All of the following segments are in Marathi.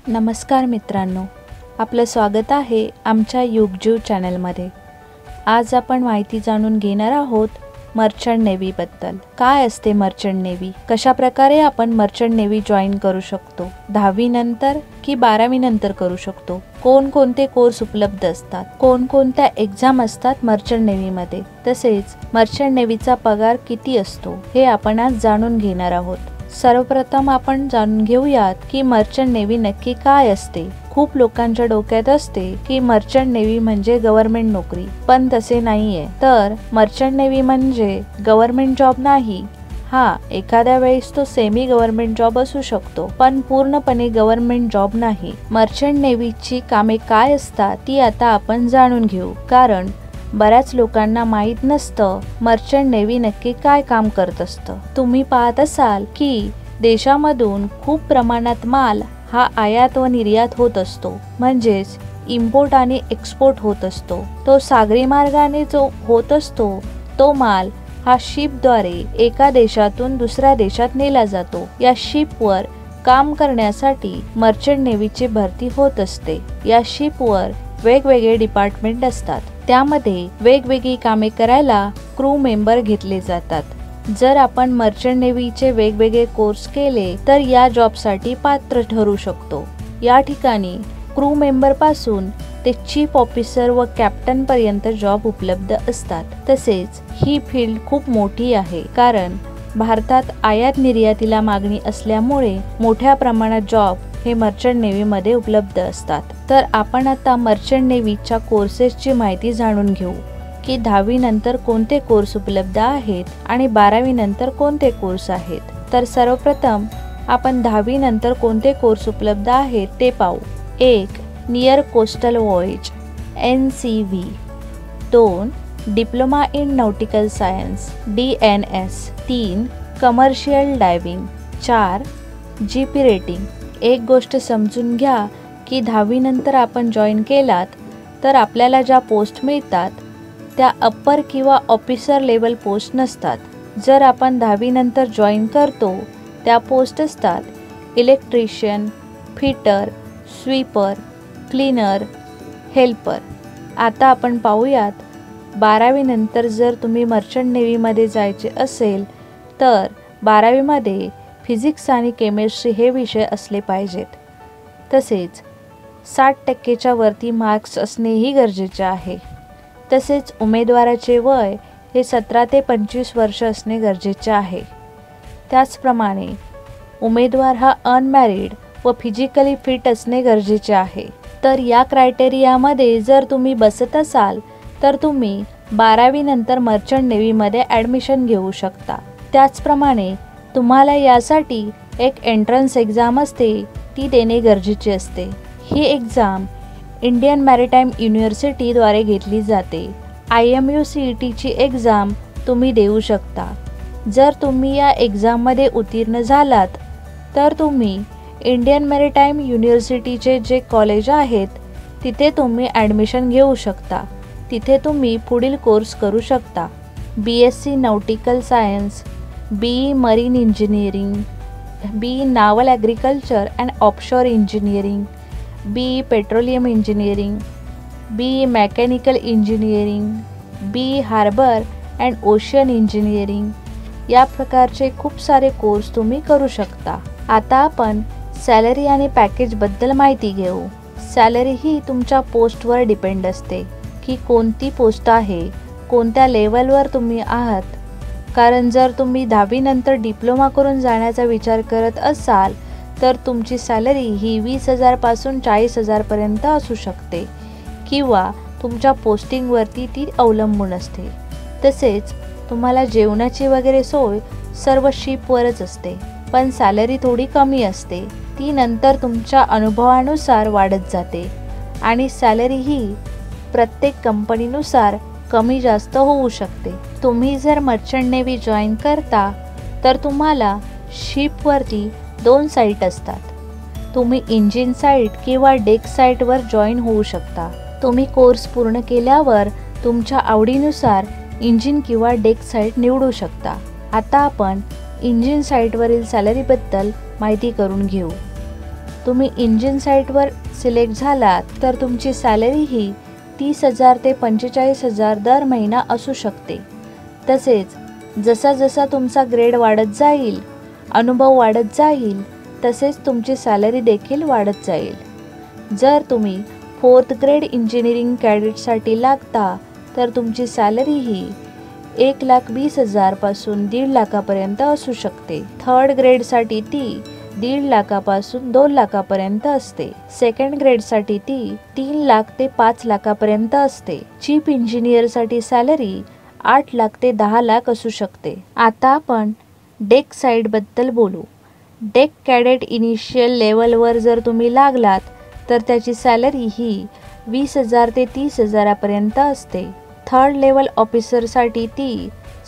नमस्कार मित्रांनो, आपलं स्वागत आहे आमच्या युगजीव चॅनलमध्ये। आज आपण माहिती जाणून घेणार आहोत मर्चंट नेव्हीबद्दल। काय असते मर्चंट नेव्ही, कशा प्रकारे आपण मर्चंट नेव्ही जॉइन करू शकतो, 10वी नंतर की 12वी नंतर करू शकतो, कोणकोणते कोर्स उपलब्ध असतात, कोणकोणत्या एग्जाम असतात मर्चंट नेव्हीमध्ये, तसेच मर्चंट नेव्हीचा पगार किती असतो हे आपण आज जाणून घेणार आहोत। सर्वप्रथम आपण जाणून घेऊयात की मर्चंट नेव्ही नक्की काय असते। खूप लोकांच्या डोक्यात असते की मर्चंट नेव्ही म्हणजे गव्हर्नमेंट नोकरी, पण तसे नाहीये। तर मर्चंट नेव्ही म्हणजे गव्हर्नमेंट जॉब नाही। हा, एखाद्या वेळेस तो सेमी गव्हर्नमेंट जॉब असू शकतो, पण पूर्णपणे गव्हर्नमेंट जॉब नाही। मर्चंट नेव्हीची कामे काय असतात ती आता आपण जाणून घेऊ, कारण बऱ्याच लोकांना माहित नसतं मर्चंट नेव्ही नक्की काय काम करत असतं। तुम्ही पाहत असाल की देशामधून खूप प्रमाणात माल हा आयात व निर्यात होत असतो, म्हणजेच इम्पोर्ट आणि एक्सपोर्ट होत असतो। तो सागरी मार्गाने जो होत असतो तो माल हा शिपद्वारे एका देशातून दुसऱ्या देशात नेला जातो। या शिपवर काम करण्यासाठी मर्चंट नेव्हीची भरती होत असते। या शिपवर वेगवेगळे डिपार्टमेंट असतात, त्यामध्ये वेगवेगळी कामे करायला क्रू मेंबर घेतले जातात। जर आपण मर्चंट नेव्हीचे वेगवेगळे कोर्स केले तर या जॉबसाठी पात्र ठरू शकतो। या ठिकाणी क्रू मेंबर पासून ते चीफ ऑफिसर व कॅप्टन पर्यंत जॉब उपलब्ध असतात। तसेच ही फील्ड खूप मोठी आहे, कारण भारतात आयात निर्यातीला मागणी असल्यामुळे मोठ्या प्रमाणात जॉब हे मर्चंट नेव्ही मध्ये उपलब्ध असतात। तर आपण आता मर्चंट नेव्हीच्या कोर्सेसची माहिती जाणून घेऊ की 10वी नंतर कोणते कोर्स उपलब्ध आहेत आणि 12वी नंतर कोणते कोर्स आहेत। तर सर्वप्रथम आपण 10वी नंतर कोणते कोर्स उपलब्ध आहेत ते पाहू। 1. Near coastal voyage NCV, 2. Diploma in nautical science DNS, 3. Commercial diving, 4. GP rating. एक गोष्ट समजून घ्या की 10वी नंतर आपण जॉईन केलात तर आपल्याला ज्या पोस्ट मिळतात त्या अप्पर किंवा ऑफिसर लेवल पोस्ट नसतात। जर आपण 10वी नंतर जॉईन करतो त्या पोस्ट असतात electrician, fitter, sweeper, cleaner, helper. आता आपण पाहूयात 12वी नंतर जर तुम्ही मर्चंट नेव्हीमध्ये जायचे असेल तर 12वी मध्ये फिजिक्स आणि केमिस्ट्री हे विषय असले पाहिजेत। तसेच 60% वरती मार्क्स असणेही गरजेचे आहे। तसेच उमेदवाराचे वय हे 17 ते 25 वर्ष असणे गरजेचे आहे। त्याचप्रमाणे उमेदवार हा अनमॅरिड व फिजिकली फिट असणे गरजेचे आहे। तर या क्रायटेरियामध्ये जर तुम्ही बसत असाल तर तुम्ही 12वी नंतर मर्चंट नेव्हीमध्ये ॲडमिशन घेऊ शकता। त्याचप्रमाणे तुम्हाला यासाठी एक एंट्रन्स एक्झाम असते, ती देणे गरजेचे असते। ही एक्झाम इंडियन मॅरिटाईम युनिव्हर्सिटीद्वारे घेतली जाते। IMU CETची एक्झाम तुम्ही देऊ शकता। जर तुम्ही या एक्झाममध्ये उत्तीर्ण झालात तर तुम्ही इंडियन मॅरिटाईम युनिव्हर्सिटीचे जे कॉलेज आहेत तिथे तुम्ही ॲडमिशन घेऊ शकता। तिथे तुम्ही पुढील कोर्स करू शकता। BSc nautical science, BE marine engineering, BE naval agriculture and offshore engineering, BE petroleum engineering, BE mechanical engineering, BE harbour and ocean engineering, या प्रकारचे खूप सारे कोर्स तुम्ही करू शकता। आता आपण सॅलरी आणि पॅकेजबद्दल माहिती घेऊ। सॅलरी ही तुमच्या पोस्टवर डिपेंड असते की कोणती पोस्ट आहे, कोणत्या लेवलवर तुम्ही आहात। कारण जर तुम्ही 10वी नंतर डिप्लोमा करून जाण्याचा विचार करत असाल तर तुमची सॅलरी ही 20,000 पासून 40,000 पर्यंत असू शकते, किंवा तुमच्या पोस्टिंगवरती ती अवलंबून असते। तसेच तुम्हाला जेवणाची वगैरे सोय सर्व शिपवरच असते, पण सॅलरी थोडी कमी असते। ती नंतर तुमच्या अनुभवानुसार वाढत जाते आणि सॅलरी ही प्रत्येक कंपनीनुसार कमी जास्त होऊ शकते। तुम्ही जर मर्चंट नेव्ही जॉईन करता तर तुम्हाला शिपवरती 2 साईट असतात। तुम्ही इंजिन साईट किंवा डेक साईटवर जॉईन होऊ शकता। तुम्ही कोर्स पूर्ण केल्यावर तुमच्या आवडीनुसार इंजिन किंवा डेक साईट निवडू शकता। आता आपण इंजिन साईटवरील सॅलरीबद्दल माहिती करून घेऊ। तुम्ही इंजिन साईटवर सिलेक्ट झालात तर तुमची सॅलरी ही 30,000 ते 45,000 दर महिना असू शकते. तसेच जसा जसा तुमचा ग्रेड वाढत जाईल, अनुभव वाढत जाईल, तसेच तुमची सॅलरी देखील वाढत जाईल. जर तुम्ही 4th ग्रेड इंजिनिअरिंग कॅडेटसाठी लागता तर तुमची सॅलरी ही 1,20,000 पासून 1.5 लाखापर्यंत असू शकते. 3rd ग्रेडसाठी ती 1.5 लाखापासून 2 लाखापर्यंत असते. 2nd ग्रेडसाठी ती 3 लाख ते 5 लाखापर्यंत असते. चीफ इंजिनियरसाठी सॅलरी 8 लाख ते 10 लाख असू शकते. आता आपण डेक साईडबद्दल बोलू. डेक कॅडेट इनिशियल लेवलवर जर तुम्ही लागलात तर त्याची सॅलरी ही 20,000 ते 30,000पर्यंत असते. 3rd लेवल ऑफिसरसाठी ती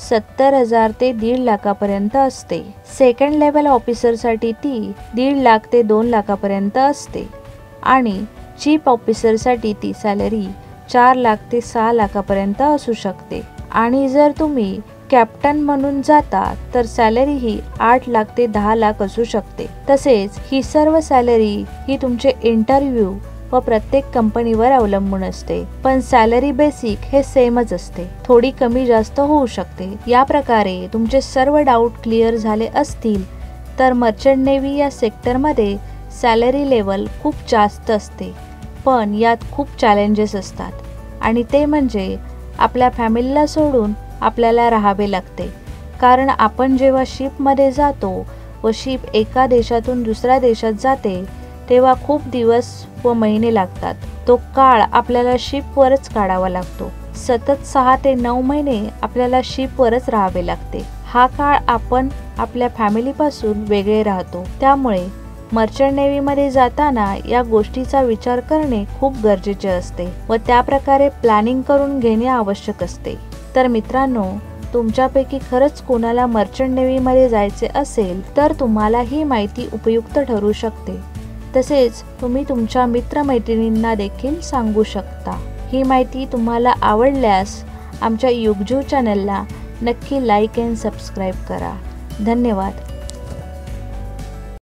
70,000 ते 1.5 लाखापर्यंत असते. 2nd लेवल ऑफिसरसाठी ती 1.5 लाख ते 2 लाखापर्यंत असते. आणि चीफ ऑफिसरसाठी ती सॅलरी 4 लाख ते 6 लाखापर्यंत असू शकते. आणि जर तुम्ही कॅप्टन म्हणून जाता तर सॅलरी ही 8 लाख ते 10 लाख असू शकते. तसेच ही सर्व सॅलरी ही तुमचे इंटरव्ह्यू व प्रत्येक कंपनीवर अवलंबून असते. पण सॅलरी बेसिक हे सेमच असते, थोडी कमी जास्त होऊ शकते. या प्रकारे तुमचे सर्व डाऊट क्लिअर झाले असतील तर मर्चंट नेव्ही या सेक्टरमध्ये सॅलरी लेवल खूप जास्त असते. पण यात खूप चॅलेंजेस असतात आणि ते म्हणजे आपल्या फॅमिलीला सोडून आपल्याला राहावे लागते. कारण आपण जेव्हा शिपमध्ये जातो व शिप एका देशातून दुसऱ्या देशात जाते तेव्हा खूप दिवस व महिने लागतात. तो काळ आपल्याला शिपवरच काढावा लागतो. सतत 6 ते 9 महिने आपल्याला शिपवरच राहावे लागते. हा काळ आपण आपल्या फॅमिलीपासून वेगळे राहतो. त्यामुळे मर्चंट नेव्हीमध्ये जाताना या गोष्टीचा विचार करणे खूप गरजेचे असते व त्याप्रकारे प्लॅनिंग करून घेणे आवश्यक असते. तर मित्रांनो, तुमच्यापैकी खरंच कोणाला मर्चंट नेव्हीमध्ये जायचे असेल तर तुम्हाला ही माहिती उपयुक्त ठरू शकते. तसेच तुम्ही तुमच्या मित्रमैत्रिणींना देखील सांगू शकता. ही माहिती तुम्हाला आवडल्यास आमच्या युगजू चॅनलला नक्की लाईक अँड सबस्क्राईब करा. धन्यवाद.